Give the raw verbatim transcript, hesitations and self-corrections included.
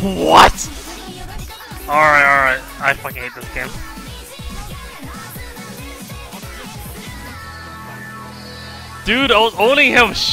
What? Alright, alright. I fucking hate this game. Dude, I was owning him.